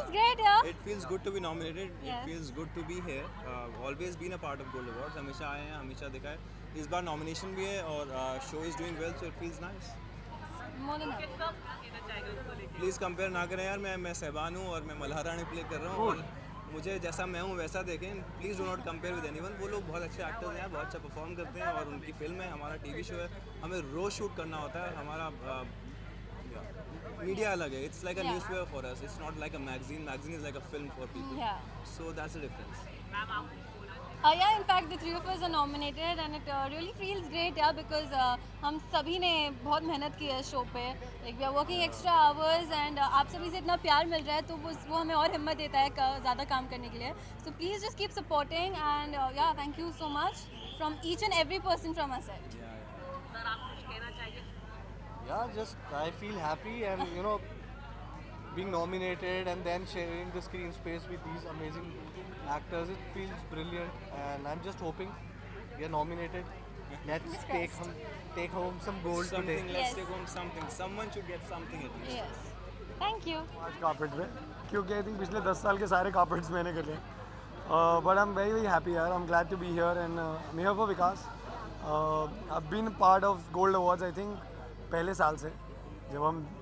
feels great, yeah. It feels good to be nominated. Yes. It feels good to be here. Always been a part of Gold Awards. हमेशा आए हैं, हमेशा देखा है. इस बार nomination भी है और show is doing well, so it feels nice. More than happy. Please compare ना करें यार. मैं सहबान हूँ और मैं मल्हार रानी प्ले कर रहा हूँ और मुझे जैसा मैं हूँ वैसा देखें. Please do not compare with anyone. वो लोग बहुत अच्छे एक्टर्स हैं, बहुत अच्छा परफॉर्म करते हैं और उनकी फिल्म है, हमारा टीवी शो है. हमें रोज शूट करना होता है. हमारा मीडिया अलग है. It's like a Yeah. newspaper for us. It's not like a magazine. Magazine is like a film for people. Yeah. So that's the difference. Yeah, in fact, the three of us are nominated and it really feels great, yeah, because हम सभी ने बहुत मेहनत की है show पे. Like we are working extra hours and आप सभी से इतना प्यार मिल रहा है तो वो हमें और हिम्मत देता है ज़्यादा काम करने के लिए. So please just keep supporting and yeah, thank you so much from each and every person from our set. Yeah, just I feel happy and being nominated and then sharing the screen space with these amazing actors. It feels brilliant and I'm just hoping we are nominated. Let's take home some gold Something. today. Let's Yes. take home something. Someone should get something at least. Yes. Thank you. आज carpet पे क्योंकि I think पिछले 10 साल के सारे carpets मैंने कर लिए. But I am very happy यार. I am glad to be here and I'm here for Vikas. I've been part of Gold Awards I think पहले साल से जब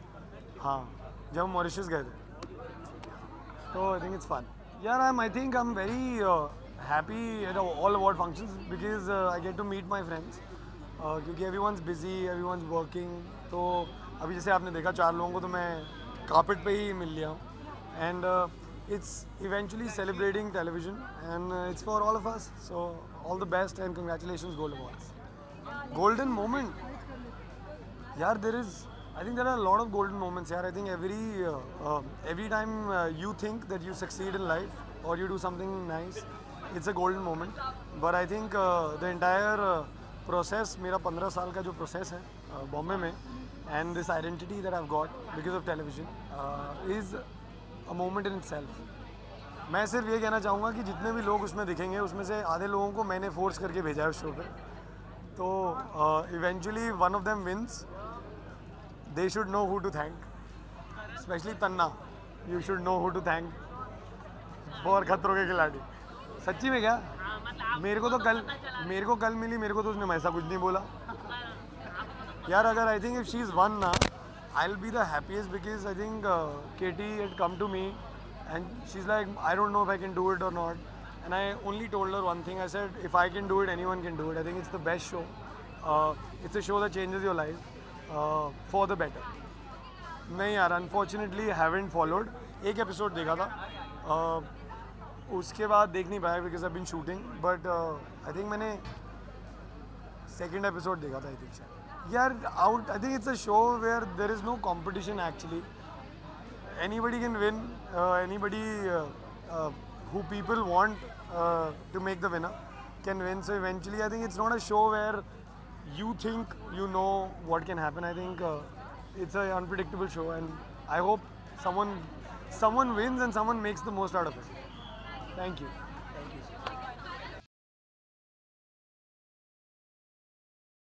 हम मॉरिशस गए थे. तो आई थिंक इट्स फन यार. I think I am very happy at all award functions because I get to meet my friends क्योंकि एवरीवनस बिजी, एवरीवनस वर्किंग. तो अभी जैसे आपने देखा 4 लोगों को तो मैं कार्पेट पे ही मिल लिया हूँ. And it's eventually celebrating television and it's for all of us. So all the best and congratulations Gold Awards. Golden moment. Yeah, I think there are a lot of golden moments. Yeah, I think every time you think that you succeed in life or you do something nice, it's a golden moment. But I think the entire process, मेरा 15 साल का जो process है बॉम्बे में, and this identity that I've got because of television is a moment in itself. मैं सिर्फ ये कहना चाहूँगा कि जितने भी लोग उसमें दिखेंगे उसमें से आधे लोगों को मैंने फोर्स करके भेजा है उस शो पे. तो eventually one of them wins. They should know who to thank, specially Tanna. You should know who to thank for Khatron Ke खिलाड़ी. सच्ची में क्या, मेरे को कल मिली, मेरे को तो उसने ऐसा कुछ नहीं बोला यार. अगर I think if she is one ना, I will be the happiest because I think Katie had come to me and she's like, I don't know if I can do it or not. And I only told her one thing. I said, if I can do it, anyone can do it. I think it's the best show. It's a show that changes your life for the better. नहीं यार, unfortunately haven't followed. एक episode देखा था, उसके बाद देख नहीं पाया because I've been shooting. But I think मैंने second episode देखा था. I think यार I think it's a show where there is no competition actually. Anybody can win. Anybody who people want to make the winner can win. So eventually, I think it's not a show where you think you know what can happen. I think it's an unpredictable show, and I hope someone wins and someone makes the most out of it. Thank you.